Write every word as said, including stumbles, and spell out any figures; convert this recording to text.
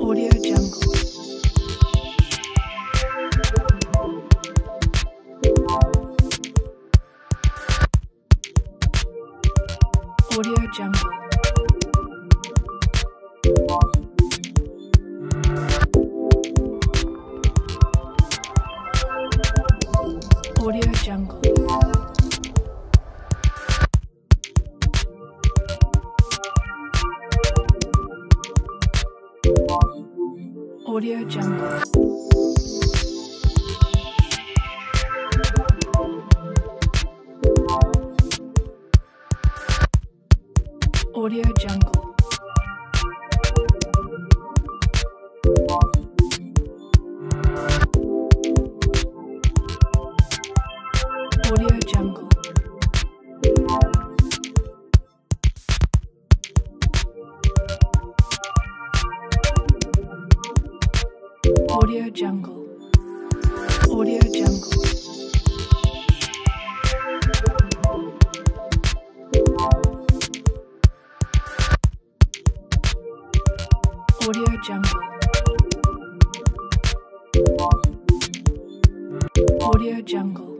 Audio Jungle. Audio Jungle. Audio Jungle. Audio Jungle. Audio Jungle. Audio Jungle. Audio Jungle. Audio Jungle. Audio Jungle. Audio Jungle.